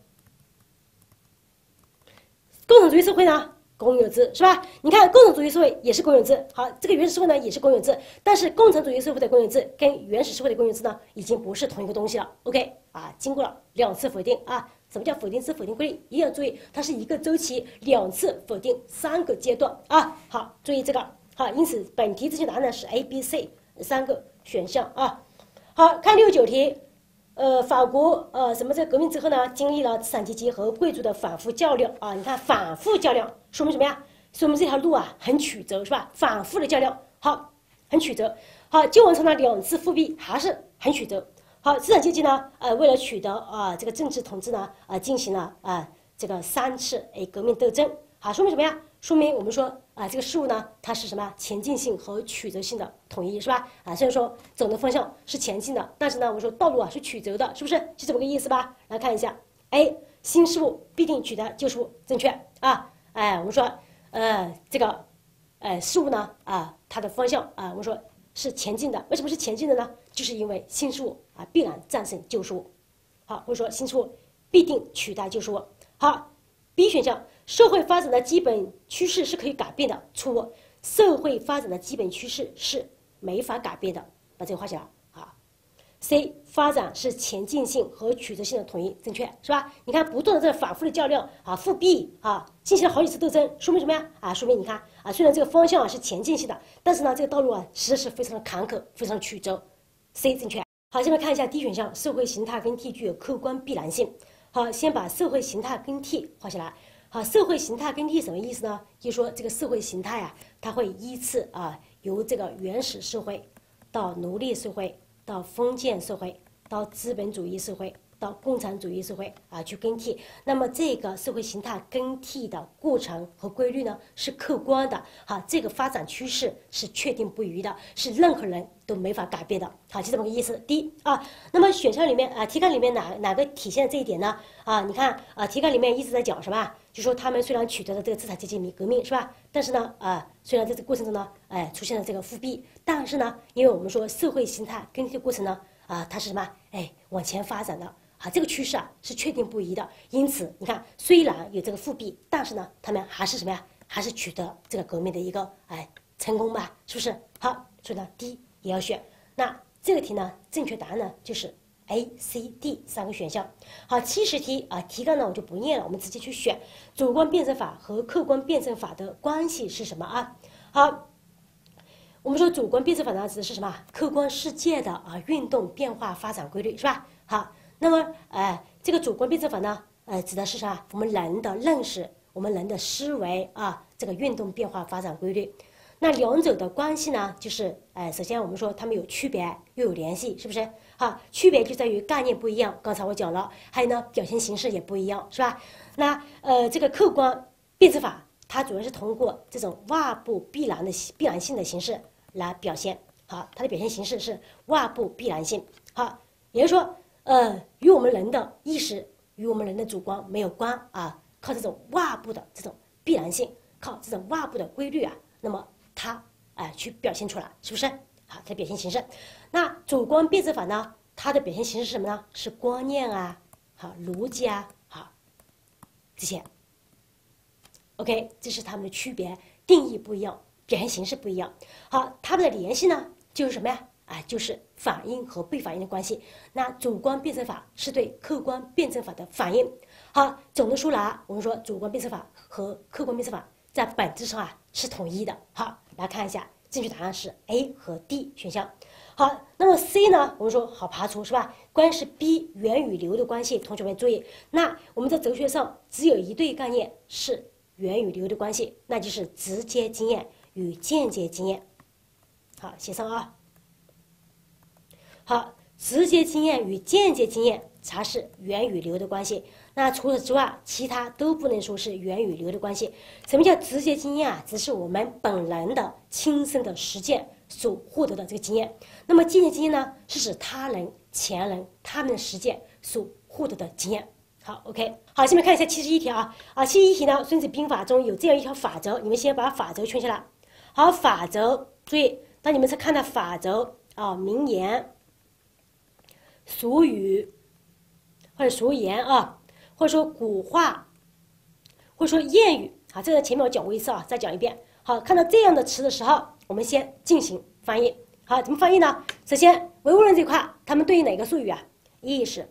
共产主义社会呢，公有制，是吧？你看共产主义社会也是公有制，好，这个原始社会呢也是公有制，但是共产主义社会的公有制跟原始社会的公有制呢已经不是同一个东西了。OK 经过了2次否定什么叫否定之否定规律？一定要注意，它是一个周期，2次否定，3个阶段好，注意这个好，因此本题正确答案呢是 A、B、C 3个选项好看69题。法国什么这革命之后呢，经历了资产阶级和贵族的反复较量你看反复较量说明什么呀？说明这条路很曲折，是吧？反复的较量，好，很曲折。好，旧王朝呢2次复辟还是很曲折。好，资产阶级呢为了取得这个政治统治呢进行了这个3次革命斗争。好，说明什么呀？说明我们说这个事物呢，它是什么前进性和曲折性的统一，是吧？虽然说总的方向是前进的，但是呢，我们说道路是曲折的，是不是？就这么个意思吧？来看一下 ，A 新事物必定取代旧事物，正确我们说这个事物呢它的方向我们说是前进的，为什么是前进的呢？就是因为新事物必然战胜旧事物。好，或者说新事物必定取代旧事物。好 ，B 选项。社会发展的基本趋势是可以改变的，错误。社会发展的基本趋势是没法改变的，把这个画起来C 发展是前进性和曲折性的统一，正确是吧？你看不断的这反复的较量复辟进行了好几次斗争，说明什么呀？说明你看虽然这个方向是前进性的，但是呢这个道路实在是非常的坎坷，非常的曲折。C 正确。好，下面看一下 D 选项，社会形态更替具有客观必然性。好，先把社会形态更替画下来。好，社会形态更替什么意思呢？就是说这个社会形态它会依次由这个原始社会到奴隶社会，到封建社会，到资本主义社会，到共产主义社会去更替。那么这个社会形态更替的过程和规律呢是客观的这个发展趋势是确定不渝的，是任何人都没法改变的。好，就这么个意思。第一那么选项里面题干里面哪个体现了这一点呢？你看题干里面一直在讲什么？就说他们虽然取得了这个资产阶级革命，是吧？但是呢虽然在这个过程中呢出现了这个复辟，但是呢因为我们说社会形态更替的过程呢它是什么往前发展的这个趋势是确定不渝的。因此你看虽然有这个复辟，但是呢他们还是什么呀？还是取得这个革命的一个成功吧，是不是？好，所以呢 D 也要选。那这个题呢正确答案呢就是 A、C、D 3个选项。好，70题啊，题干呢我就不念了，我们直接去选主观辩证法和客观辩证法的关系是什么啊？好，我们说主观辩证法呢指的是什么？客观世界的运动变化发展规律是吧？好，那么这个主观辩证法呢指的是啥？我们人的认识，我们人的思维这个运动变化发展规律。那两者的关系呢，就是首先我们说它们有区别又有联系，是不是？好，区别就在于概念不一样，刚才我讲了，还有呢表现形式也不一样，是吧？那这个客观辩证法，它主要是通过这种外部必然性的形式来表现。好，它的表现形式是外部必然性。好，也就是说，与我们人的意识与我们人的主观没有关靠这种外部的这种必然性，靠这种外部的规律那么它去表现出来，是不是？好，它的表现形式。那主观辩证法呢，它的表现形式是什么呢？是观念好，逻辑好，这些。OK， 这是它们的区别，定义不一样，表现形式不一样。好，它们的联系呢，就是什么呀？就是反应和被反应的关系。那主观辩证法是对客观辩证法的反应。好，总的说来，我们说主观辩证法和客观辩证法在本质上是统一的。好，来看一下，正确答案是 A 和 D 选项。好，那么 C 呢？我们说好排除是吧？关系是 B 源与流的关系，同学们注意，那我们在哲学上只有一对概念是源与流的关系，那就是直接经验与间接经验。好，写上好，直接经验与间接经验才是源与流的关系。那除此之外，其他都不能说是源与流的关系。什么叫直接经验只是我们本人的亲身的实践所获得的这个经验。那么间接经验呢，是指他人、前人他们的实践所获得的经验。好 ，OK， 好，下面看一下71题71题呢，《孙子兵法》中有这样一条法则，你们先把法则圈下来。好，法则，注意，当你们在看到法则名言、俗语或者俗言或者说古话，或者说谚语这个前面我讲过一次再讲一遍。好，看到这样的词的时候，我们先进行翻译。好，怎么翻译呢？首先，唯物论这块，它们对应哪个术语意识。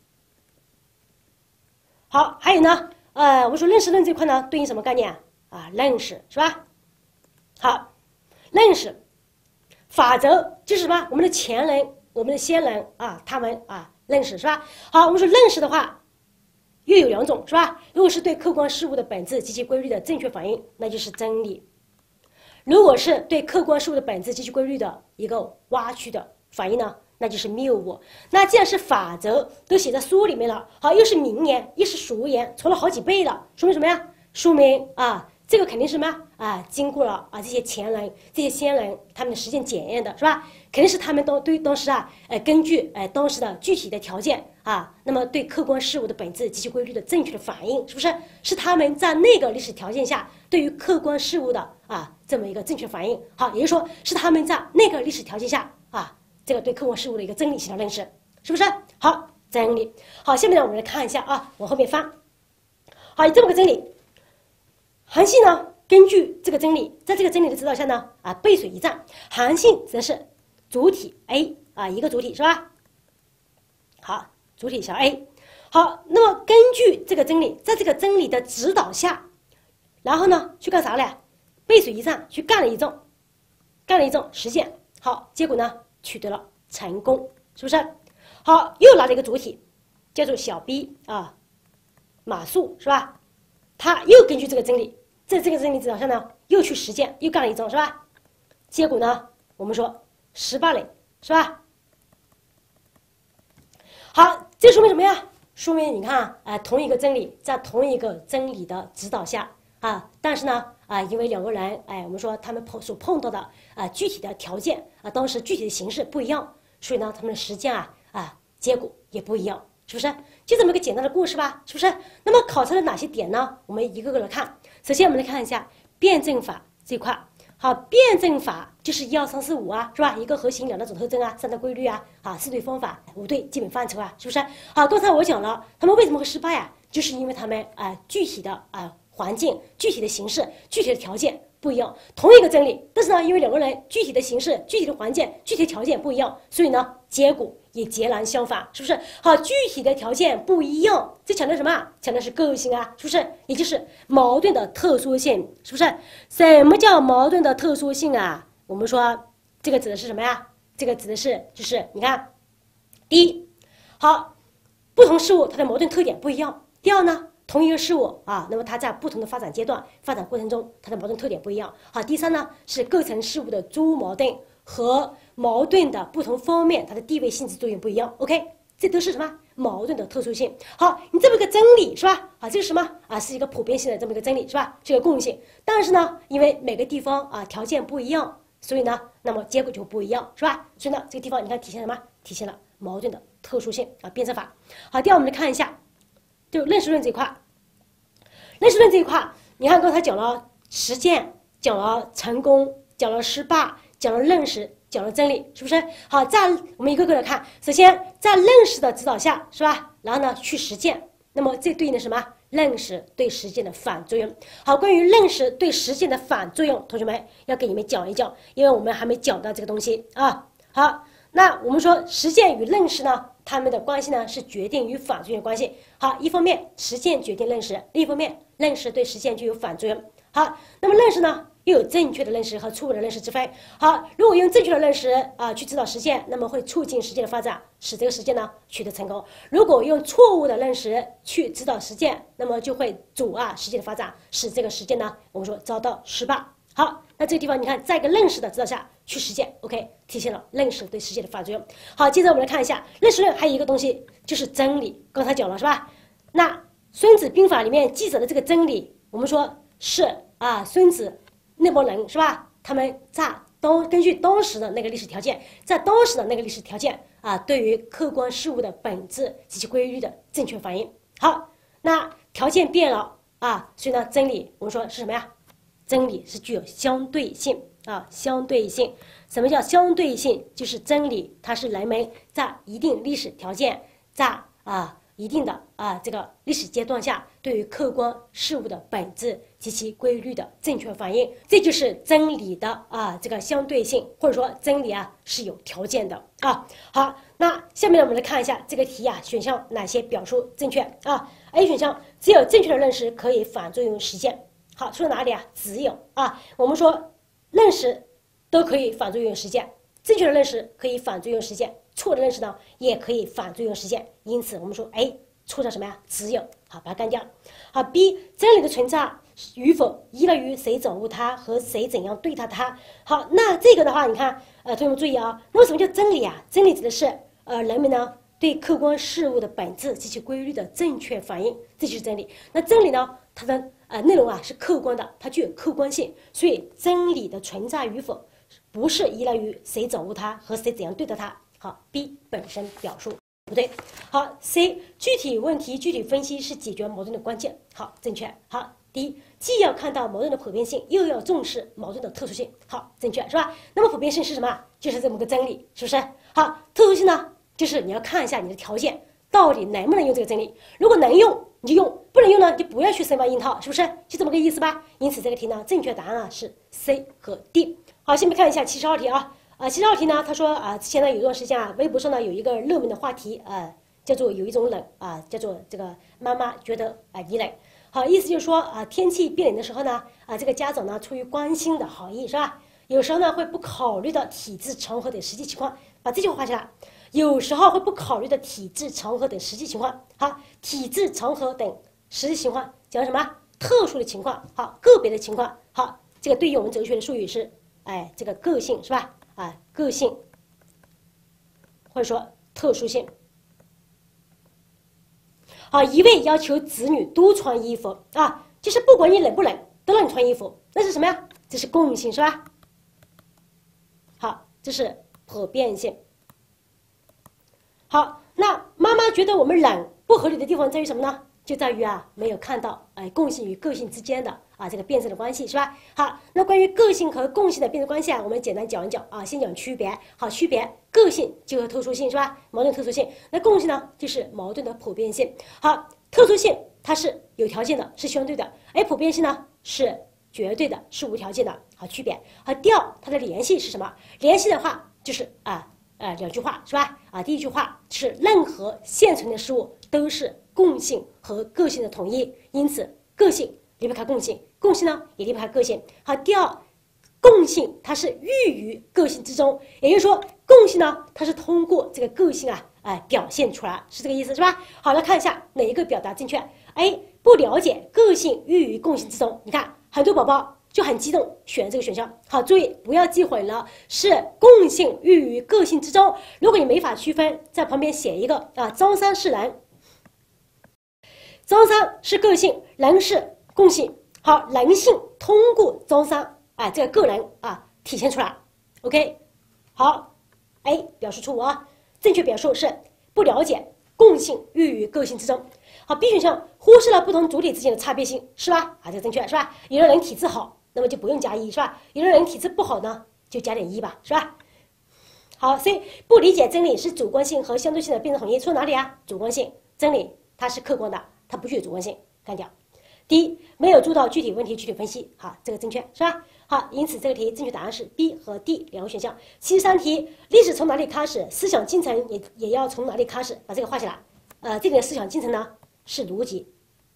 好，还有呢，我们说认识论这块呢，对应什么概念认识是吧？好，认识法则就是什么？我们的前人、我们的先人他们认识是吧？好，我们说认识的话，又有两种是吧？如果是对客观事物的本质及其规律的正确反应，那就是真理；如果是对客观事物的本质及其规律的一个歪曲的反应呢，那就是谬误。那既然是法则都写在书里面了，好，又是名言，又是俗言，传了好几倍了，说明什么呀？说明这个肯定是什么经过了这些前人、这些先人他们的实践检验的是吧？肯定是他们都对当时根据当时的具体的条件那么对客观事物的本质及其规律的正确的反应，是不是？是他们在那个历史条件下对于客观事物的这么一个正确反应。好，也就是说是他们在那个历史条件下这个对客观事物的一个真理性的认识，是不是？好，真理。好，下面呢我们来看一下往后面翻。好，这么个真理。韩信呢，根据这个真理，在这个真理的指导下呢，背水一战。韩信则是主体 A 一个主体是吧？好，主体小 A。好，那么根据这个真理，在这个真理的指导下，然后呢，去干啥嘞？背水一战，去干了一仗实践。好，结果呢，取得了成功，是不是？好，又来了一个主体，叫做小 B 马谡是吧？他又根据这个真理，在这个真理指导下呢，又去实践，又干了一仗，是吧？结果呢，我们说失败了，是吧？好，这说明什么呀？说明你看同一个真理，在同一个真理的指导下但是呢因为两个人我们说他们所碰到的具体的条件当时具体的形式不一样，所以呢他们的实践结果也不一样。是不是？就这么个简单的故事吧？是不是？那么考察了哪些点呢？我们一个个来看。首先，我们来看一下辩证法这块。好，辩证法就是1、2、3、4、5是吧？一个核心，2大总特征3大规律4对方法，5对基本范畴是不是？好，刚才我讲了，他们为什么会失败就是因为他们具体的环境、具体的形式、具体的条件不一样，同一个真理，但是呢，因为两个人具体的形式、具体的环境、具体的条件不一样，所以呢，结果也截然相反，是不是？好，具体的条件不一样，这强调什么？强调是个性啊，是不是？也就是矛盾的特殊性，是不是？什么叫矛盾的特殊性啊？我们说这个指的是什么呀？这个指的是就是你看，第一，好，不同事物它的矛盾特点不一样。第二呢？同一个事物啊，那么它在不同的发展阶段、发展过程中，它的矛盾特点不一样。好，第三呢是构成事物的诸矛盾和矛盾的不同方面，它的地位性质作用不一样。OK， 这都是什么矛盾的特殊性？好，你这么一个真理是吧？啊，这个什么啊？是一个普遍性的这么一个真理是吧？是一个共性。但是呢，因为每个地方啊条件不一样，所以呢，那么结果就不一样是吧？所以呢，这个地方你看体现什么？体现了矛盾的特殊性啊，辩证法。好，第二我们来看一下。就认识论这一块，认识论这一块，你看刚才讲了实践，讲了成功，讲了失败，讲了认识，讲了真理，是不是？好，在我们一个个的看，首先在认识的指导下，是吧？然后呢去实践，那么这对应的什么？认识对实践的反作用。好，关于认识对实践的反作用，同学们要给你们讲一讲，因为我们还没讲到这个东西啊。好，那我们说实践与认识呢？它们的关系呢是决定与反作用的关系。好，一方面实践决定认识，另一方面认识对实践具有反作用。好，那么认识呢又有正确的认识和错误的认识之分。好，如果用正确的认识去指导实践，那么会促进实践的发展，使这个实践呢取得成功。如果用错误的认识去指导实践，那么就会阻碍实践的发展，使这个实践呢我们说遭到失败。好，那这个地方你看，在一个认识的指导下去实践 ，OK， 体现了认识对实践的反作用。好，接着我们来看一下认识论，还有一个东西就是真理，刚才讲了是吧？那《孙子兵法》里面记载的这个真理，我们说是孙子那帮人是吧？他们在根据当时的那个历史条件，在当时的那个历史条件对于客观事物的本质及其规律的正确反应。好，那条件变了所以呢，真理我们说是什么呀？真理是具有相对性相对性。什么叫相对性？就是真理它是人们在一定历史条件，在一定的这个历史阶段下，对于客观事物的本质及其规律的正确反应，这就是真理的这个相对性，或者说真理是有条件的好，那下面呢我们来看一下这个题选项哪些表述正确A 选项只有正确的认识可以反作用实践。好，说到哪里只有我们说认识都可以反作用实践，正确的认识可以反作用实践，错的认识呢也可以反作用实践。因此我们说错在什么呀？只有。好，把它干掉。好 B 真理的存在与否依赖于谁掌握它和谁怎样对待它。好，那这个的话你看同学们注意那么什么叫真理真理指的是人们呢对客观事物的本质及其规律的正确反应，这就是真理。那真理呢它的内容是客观的，它具有客观性，所以真理的存在与否不是依赖于谁掌握它和谁怎样对待它。好 B 本身表述不对。好 C 具体问题具体分析是解决矛盾的关键。好，正确。好，第一，既要看到矛盾的普遍性，又要重视矛盾的特殊性。好，正确是吧？那么普遍性是什么？就是这么个真理，是不是？好，特殊性呢，就是你要看一下你的条件到底能不能用这个真理。如果能用你就用，不能用呢就不要去深挖硬套，是不是？就这么个意思吧。因此这个题呢正确答案是 C 和 D。好，下面看一下72题72题呢他说现在有一段时间微博上呢有一个热门的话题叫做有一种冷叫做这个妈妈觉得你冷。好，意思就是说天气变冷的时候呢这个家长呢出于关心的好意是吧，有时候呢会不考虑到体质场合等实际情况，把这句话画起来。有时候会不考虑的体质场合等实际情况。好，体质场合等实际情况讲什么？特殊的情况。好，个别的情况。好，这个对应我们哲学的术语是这个个性是吧？个性或者说特殊性。好，一味要求子女多穿衣服就是不管你冷不冷都让你穿衣服，那是什么呀？这是共性是吧？好，这是普遍性。好，那妈妈觉得我们冷不合理的地方在于什么呢？就在于没有看到共性与个性之间的这个辩证的关系是吧？好，那关于个性和共性的辩证关系我们简单讲一讲先讲区别。好，区别个性就和特殊性是吧？矛盾特殊性。那共性呢就是矛盾的普遍性。好，特殊性它是有条件的，是相对的，而普遍性呢是绝对的是无条件的，好区别。好，第二，它的联系是什么？联系的话就是两句话是吧？第一句话是任何现存的事物都是共性和个性的统一，因此个性离不开共性，共性呢也离不开个性。好，第二，共性它是寓于个性之中，也就是说共性呢它是通过这个个性表现出来，是这个意思是吧？好，来看一下哪一个表达正确。不了解个性寓于共性之中，你看很多宝宝就很激动选这个选项。好，注意不要记混了，是共性寓于个性之中。如果你没法区分，在旁边写一个张三是人，张三是个性，人是共性。好，人性通过张三这个个人体现出来。OK， 好 ，A 表示错误正确表述是不了解共性寓于个性之中。好 ，B 选项忽视了不同主体之间的差别性，是吧？这个正确是吧？有的人体质好，那么就不用加1，是吧？有的人体质不好呢，就加点1吧，是吧？好，所以不理解真理是主观性和相对性的辩证统一，错哪里主观性，真理它是客观的，它不具有主观性，干掉。第一，没有做到具体问题具体分析，好，这个正确是吧？好，因此这个题正确答案是 B 和 D 两个选项。73题，历史从哪里开始？思想进程也要从哪里开始？把这个画起来。这里的思想进程呢是逻辑。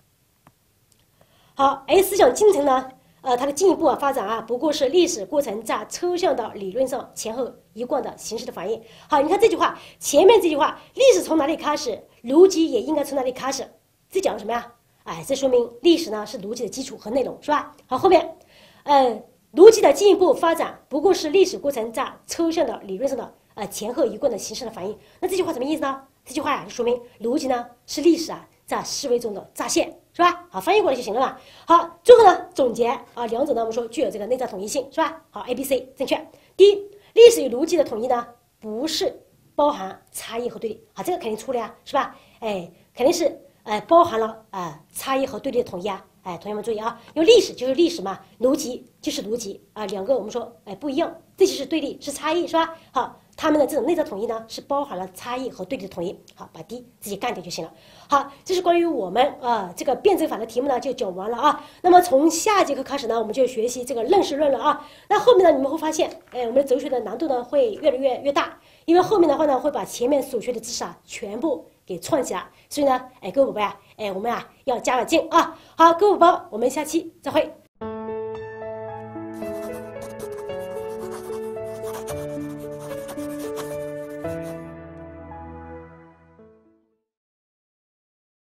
好，思想进程呢，它的进一步发展不过是历史过程在抽象的理论上前后一贯的形式的反应。好，你看这句话，前面这句话，历史从哪里开始，逻辑也应该从哪里开始，这讲什么呀？这说明历史呢是逻辑的基础和内容，是吧？好，后面，逻辑的进一步发展不过是历史过程在抽象的理论上的前后一贯的形式的反应。那这句话什么意思呢？这句话就说明逻辑呢是历史在思维中的乍现，是吧？好，翻译过来就行了嘛。好，最后呢总结两者呢我们说具有这个内在统一性，是吧？好 ，A、B、C 正确。第一，历史与逻辑的统一呢不是包含差异和对立，好，这个肯定错了呀，是吧？肯定是包含了差异和对立的统一同学们注意因为历史就是历史嘛，逻辑就是逻辑两个我们说不一样，这就是对立，是差异，是吧？好，他们的这种内在统一呢是包含了差异和对立的统一。好，把 D 自己干掉就行了。好，这是关于我们这个辩证法的题目呢就讲完了那么从下节课开始呢，我们就学习这个认识论了那后面呢你们会发现，我们的哲学的难度呢会越来越大，因为后面的话呢会把前面所学的知识全部给串起来，所以呢，各位宝贝我们要加把劲好，各位宝宝，我们下期再会。